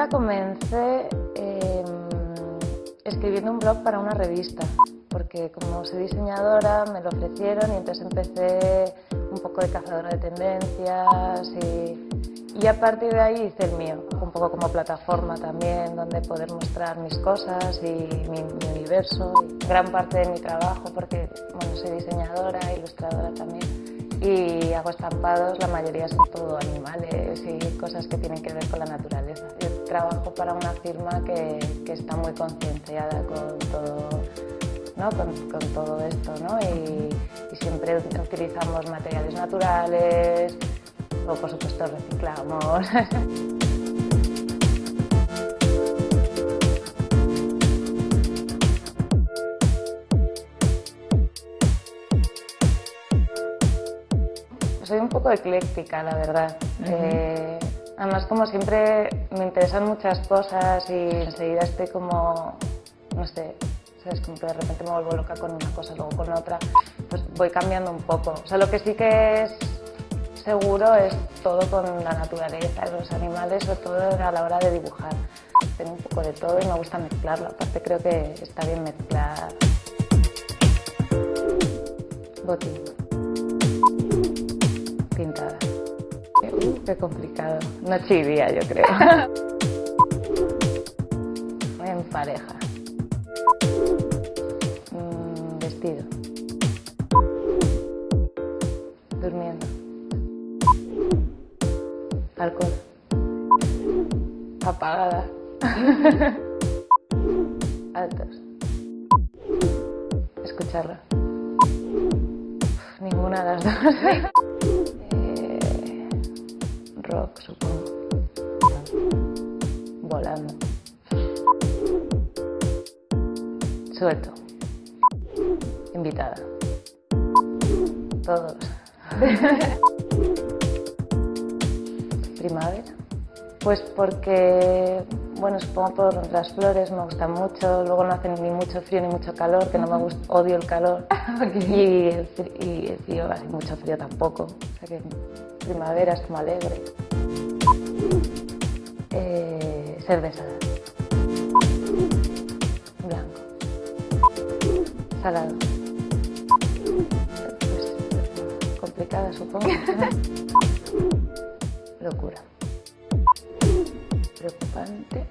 vida comencé escribiendo un blog para una revista, porque como soy diseñadora me lo ofrecieron y entonces empecé un poco de cazadora de tendencias y a partir de ahí hice el mío, un poco como plataforma también donde poder mostrar mis cosas y mi universo, y gran parte de mi trabajo, porque bueno, soy diseñadora, ilustradora también. Y hago estampados, la mayoría son todo animales y cosas que tienen que ver con la naturaleza. Yo trabajo para una firma que está muy concienciada con todo, ¿no? con todo esto, ¿no? y siempre utilizamos materiales naturales, o por supuesto reciclamos. Soy un poco ecléctica, la verdad. Además, como siempre, me interesan muchas cosas y enseguida estoy como, no sé, ¿sabes? Como que de repente me vuelvo loca con una cosa, luego con otra, pues voy cambiando un poco. O sea, lo que sí que es seguro es todo con la naturaleza, los animales, sobre todo a la hora de dibujar. Tengo un poco de todo y me gusta mezclarlo. Aparte, creo que está bien mezclar. Botín. Pintada. Qué complicado. Noche y día, yo creo. En pareja. Vestido. Durmiendo. Alcohol. Apagada. Altos. Escucharla. Ninguna de las dos. Rock, supongo. Volando. Suelto. Invitada. Todos. Primavera. Pues porque, bueno, supongo por las flores, me gustan mucho, luego no hace ni mucho frío ni mucho calor, que no me gusta, odio el calor. Okay. Y el frío, así mucho frío tampoco. O sea que primavera es como alegre. Cerveza. Blanco. Salado. Pues, complicada, supongo, ¿no? Locura. Preocupante.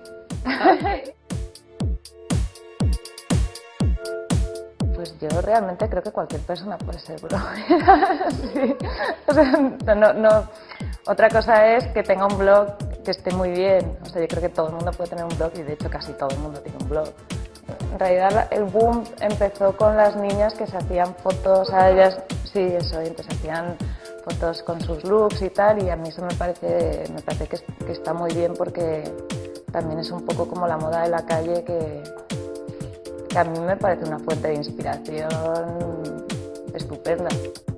Pues yo realmente creo que cualquier persona puede ser bloguera. Sí. O sea, no. Otra cosa es que tenga un blog que esté muy bien. O sea, yo creo que todo el mundo puede tener un blog y de hecho casi todo el mundo tiene un blog. En realidad el boom empezó con las niñas que se hacían fotos a ellas, sí, eso, y entonces hacían fotos con sus looks y tal, y a mí eso me parece que está muy bien porque también es un poco como la moda de la calle que a mí me parece una fuente de inspiración estupenda.